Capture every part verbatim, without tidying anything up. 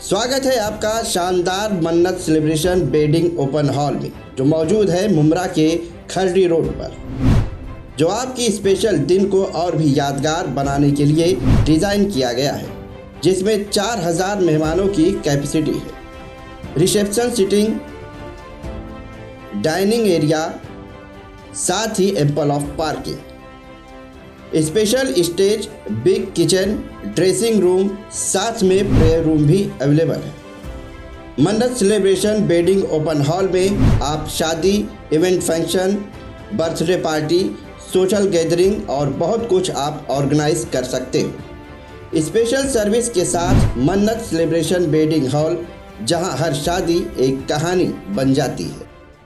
स्वागत है आपका शानदार मन्नत सेलिब्रेशन वेडिंग ओपन हॉल में, जो मौजूद है मुमरा के खरडी रोड पर, जो आपकी स्पेशल दिन को और भी यादगार बनाने के लिए डिज़ाइन किया गया है, जिसमें चार हज़ार मेहमानों की कैपेसिटी है। रिसेप्शन सीटिंग, डाइनिंग एरिया, साथ ही ample of parking, special stage, big kitchen, dressing room, साथ में प्रेयर रूम भी अवेलेबल है। मन्नत सेलिब्रेशन वेडिंग ओपन हॉल में आप शादी, event, function, birthday party, social gathering और बहुत कुछ आप ऑर्गेनाइज कर सकते हो। स्पेशल सर्विस के साथ मन्नत सेलिब्रेशन वेडिंग हॉल, जहां हर शादी एक कहानी बन जाती है।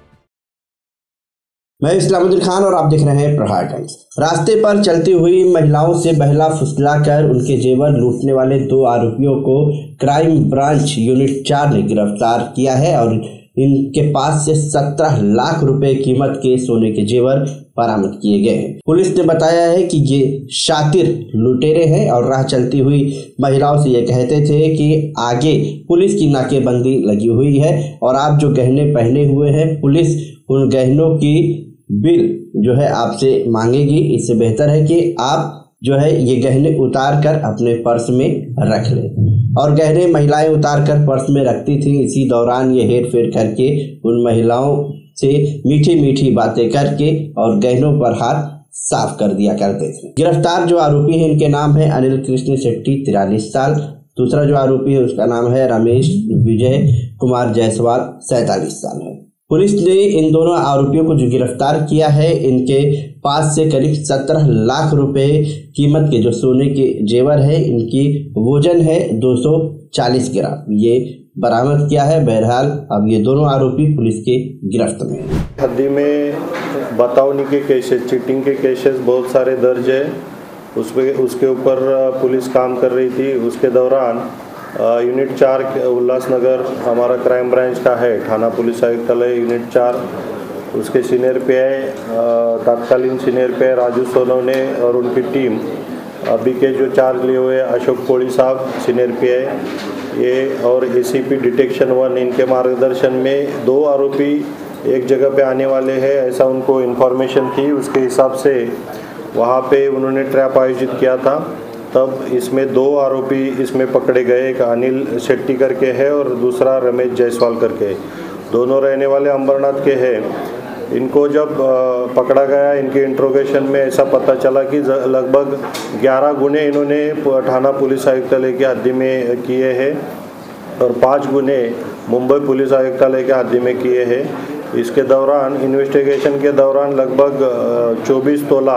मैं इस्लामुद्दीन खान और आप देख रहे हैं प्रहार टाइम्स। रास्ते पर चलती हुई महिलाओं से बहला फुसलाकर उनके जेवर लूटने वाले दो आरोपियों को क्राइम ब्रांच यूनिट चार ने गिरफ्तार किया है और इनके पास से सत्रह लाख रुपए कीमत के सोने के जेवर बरामद किए गए हैं। पुलिस ने बताया है कि ये शातिर लुटेरे हैं और राह चलती हुई महिलाओं से ये कहते थे कि आगे पुलिस की नाकेबंदी लगी हुई है और आप जो गहने पहने हुए हैं, पुलिस उन गहनों की बिल जो है आपसे मांगेगी। इससे बेहतर है कि आप जो है ये गहने उतार कर अपने पर्स में रख लें। और गहने महिलाएं उतार कर पर्स में रखती थी। इसी दौरान ये हेर फेर करके उन महिलाओं से मीठी मीठी बातें करके और गहनों पर हाथ साफ कर दिया करते थे। गिरफ्तार जो आरोपी है, इनके नाम है अनिल कृष्ण शेट्टी, तिरालीस साल। दूसरा जो आरोपी है उसका नाम है रमेश विजय कुमार जायसवाल, सैंतालीस साल है। पुलिस ने इन दोनों आरोपियों को जो गिरफ्तार किया है, इनके पास से करीब सत्रह लाख रुपए कीमत के जो सोने के जेवर है, इनकी वजन है दो सौ चालीस ग्राम, ये बरामद किया है। बहरहाल अब ये दोनों आरोपी पुलिस के गिरफ्त में हैं। हद्दी में बतावनी के केसेस, चीटिंग के केसेस बहुत सारे दर्ज है। उसपे उसके ऊपर पुलिस काम कर रही थी। उसके दौरान यूनिट चार उल्लासनगर हमारा क्राइम ब्रांच का है, थाना पुलिस आयुक्तालय यूनिट चार, उसके सीनियर पे आई, तत्कालीन सीनियर पे राजू सोनवने और उनकी टीम, अभी के जो चार्ज लिए हुए अशोक कोड़ी साहब सीनियर पे आई, ये और एसीपी डिटेक्शन वन, इनके मार्गदर्शन में दो आरोपी एक जगह पे आने वाले हैं, ऐसा उनको इन्फॉर्मेशन थी। उसके हिसाब से वहाँ पे उन्होंने ट्रैप आयोजित किया था। तब इसमें दो आरोपी इसमें पकड़े गए, एक अनिल शेट्टी करके है और दूसरा रमेश जायसवाल करके, दोनों रहने वाले अंबरनाथ के हैं। इनको जब पकड़ा गया, इनके इंट्रोगेशन में ऐसा पता चला कि लगभग ग्यारह गुने इन्होंने थाना पुलिस आयुक्तालय के हद्दी में किए हैं और पाँच गुने मुंबई पुलिस आयुक्तालय के हद्दी में किए हैं। इसके दौरान इन्वेस्टिगेशन के दौरान लगभग चौबीस तोला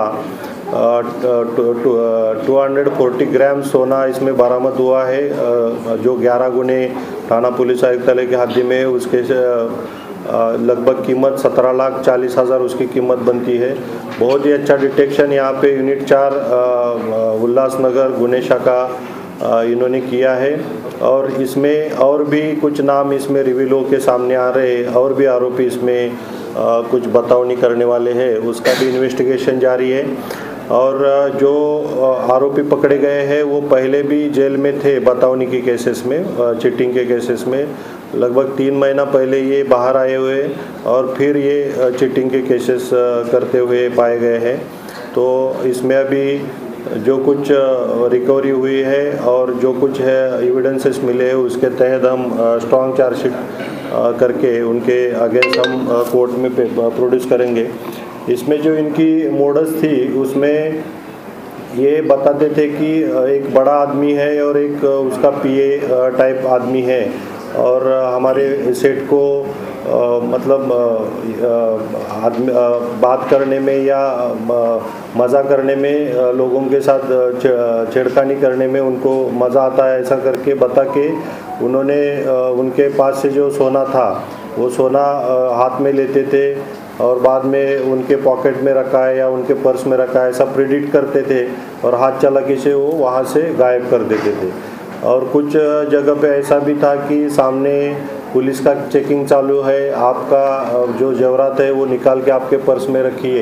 टू हंड्रेड फोर्टी ग्राम सोना इसमें बरामद हुआ है, जो ग्यारह गुने थाना पुलिस आयुक्तालय के हद्दी में, उसके लगभग कीमत सत्रह लाख चालीस हज़ार उसकी कीमत बनती है। बहुत ही अच्छा डिटेक्शन यहाँ पे यूनिट चार उल्लासनगर गुने शाखा इन्होंने किया है और इसमें और भी कुछ नाम इसमें रिवील होकर सामने आ रहे हैं, और भी आरोपी इसमें आ, कुछ बतावनी करने वाले हैं, उसका भी इन्वेस्टिगेशन जारी है। और जो आरोपी पकड़े गए हैं वो पहले भी जेल में थे बतावनी के केसेस में, चीटिंग के केसेस में। लगभग तीन महीना पहले ये बाहर आए हुए और फिर ये चीटिंग के केसेस करते हुए पाए गए हैं। तो इसमें अभी जो कुछ रिकवरी हुई है और जो कुछ है एविडेंसेस मिले हैं, उसके तहत हम स्ट्रॉन्ग चार्जशीट करके उनके अगेंस्ट हम कोर्ट में प्रोड्यूस करेंगे। इसमें जो इनकी मोडस थी उसमें ये बताते थे कि एक बड़ा आदमी है और एक उसका पीए टाइप आदमी है और हमारे सेठ को आ, मतलब आदमी बात करने में या मज़ा करने में, लोगों के साथ छेड़खानी करने में उनको मज़ा आता है, ऐसा करके बता के उन्होंने उनके पास से जो सोना था वो सोना हाथ में लेते थे और बाद में उनके पॉकेट में रखा है या उनके पर्स में रखा है, ऐसा प्रेडिक्ट करते थे और हाथ चालाकी से वो वहाँ से गायब कर देते थे। और कुछ जगह पे ऐसा भी था कि सामने पुलिस का चेकिंग चालू है, आपका जो जेवरात है वो निकाल के आपके पर्स में रखिए,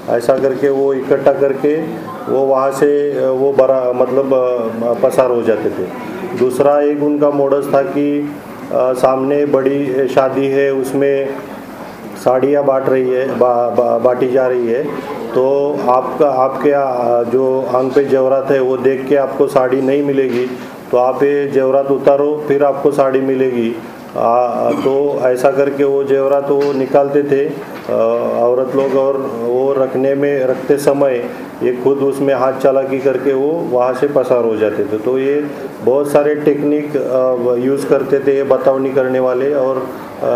ऐसा करके वो इकट्ठा करके वो वहाँ से वो बरा मतलब पसार हो जाते थे। दूसरा एक उनका मोडस था कि आ, सामने बड़ी शादी है, उसमें साड़ियाँ बांट रही है बा, बा, बांटी जा रही है, तो आपका आपके जो अंग पे जेवरात है वो देख के आपको साड़ी नहीं मिलेगी, तो आप ये जेवरात उतारो फिर आपको साड़ी मिलेगी। आ, तो ऐसा करके वो जेवरात वो निकालते थे औरत लोग, और वो रखने में रखते समय ये खुद उसमें हाथ चालाकी करके वो वहाँ से पसार हो जाते थे। तो ये बहुत सारे टेक्निक यूज़ करते थे ये बतावनी करने वाले, और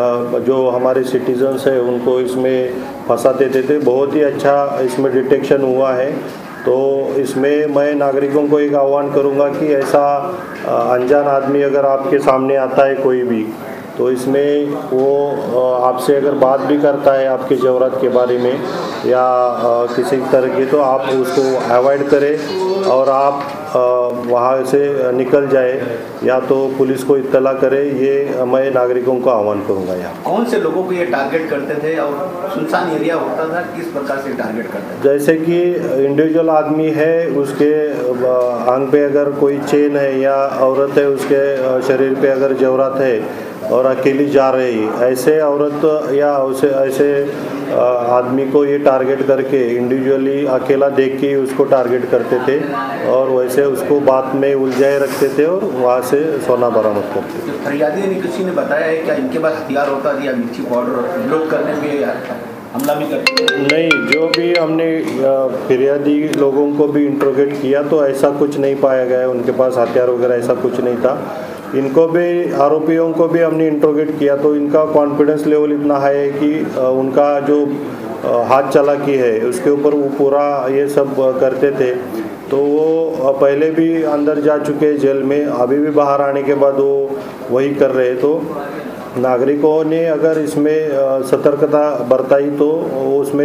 जो हमारे सिटीजन्स हैं उनको इसमें फंसा देते थे। बहुत ही अच्छा इसमें डिटेक्शन हुआ है। तो इसमें मैं नागरिकों को एक आह्वान करूंगा कि ऐसा अनजान आदमी अगर आपके सामने आता है कोई भी, तो इसमें वो आपसे अगर बात भी करता है आपके जेवरात के बारे में या किसी तरह की, तो आप उसको अवॉइड करें और आप वहाँ से निकल जाए या तो पुलिस को इत्तला करें। ये मैं नागरिकों को आह्वान करूँगा। यहाँ कौन से लोगों को ये टारगेट करते थे और सुनसान एरिया होता था, किस प्रकार से टारगेट करते थे? जैसे कि इंडिविजुअल आदमी है, उसके आंग पे अगर कोई चेन है या औरत है उसके शरीर पे अगर जेवरात है और अकेली जा रही, ऐसे औरत या उसे ऐसे आदमी को ये टारगेट करके इंडिविजुअली अकेला देख के उसको टारगेट करते थे और वैसे उसको बात में उलझाए रखते थे और वहाँ से सोना बरामद करते थे। फरियादी ने किसी ने बताया है क्या इनके पास हथियार होता था या मिर्ची पाउडर ब्लॉक करने में हमला भी करते? नहीं, जो भी हमने फिरियादी लोगों को भी इंट्रोगेट किया तो ऐसा कुछ नहीं पाया गया, उनके पास हथियार वगैरह ऐसा कुछ नहीं था। इनको भी, आरोपियों को भी हमने इंट्रोगेट किया तो इनका कॉन्फिडेंस लेवल इतना हाई है कि उनका जो हाथ चालाकी है उसके ऊपर वो पूरा ये सब करते थे। तो वो पहले भी अंदर जा चुके जेल में, अभी भी बाहर आने के बाद वो वही कर रहे। तो नागरिकों ने अगर इसमें सतर्कता बरताई तो उसमें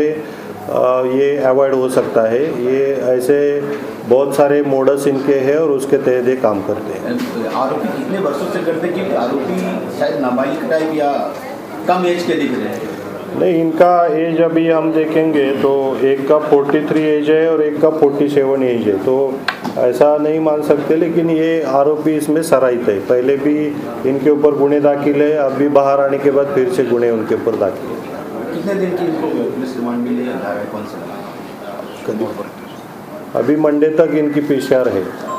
ये अवॉइड हो सकता है। ये ऐसे बहुत सारे मोडस इनके हैं और उसके तहत ये काम करते हैं। आरोपी कितने वर्षों से करते कि आरोपी शायद नाबालिग टाइप या कम एज के दिख रहे हैं? नहीं, इनका एज अभी हम देखेंगे तो एक का तैंतालीस एज है और एक का सैंतालीस एज है, तो ऐसा नहीं मान सकते। लेकिन ये आरोपी इसमें सराहित है, पहले भी इनके ऊपर गुने दाखिल है, अब भी बाहर आने के बाद फिर से गुने उनके ऊपर दाखिल है। कितने दिन की इनको पुलिस रिमांड मिली है? कौन सा? अभी मंडे तक इनकी पीसीआर है।